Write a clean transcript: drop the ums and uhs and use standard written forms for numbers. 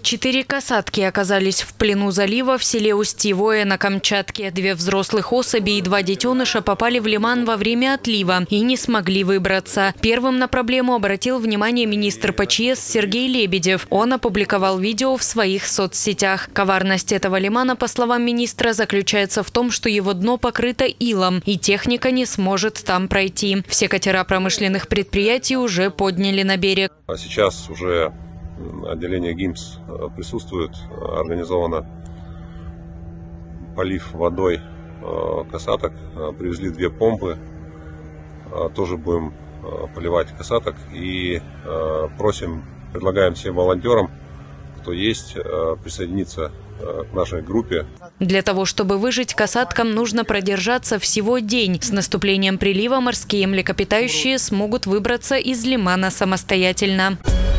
4 касатки оказались в плену залива в селе Устьевое на Камчатке. 2 взрослых особи и 2 детеныша попали в лиман во время отлива и не смогли выбраться. Первым на проблему обратил внимание министр ПЧС Сергей Лебедев. Он опубликовал видео в своих соцсетях. Коварность этого лимана, по словам министра, заключается в том, что его дно покрыто илом, и техника не сможет там пройти. Все катера промышленных предприятий уже подняли на берег. Сейчас уже отделение ГИМС присутствует, организовано полив водой касаток, привезли 2 помпы, тоже будем поливать касаток и предлагаем всем волонтерам, кто есть, присоединиться к нашей группе. Для того, чтобы выжить, касаткам нужно продержаться всего день. С наступлением прилива морские млекопитающие смогут выбраться из лимана самостоятельно.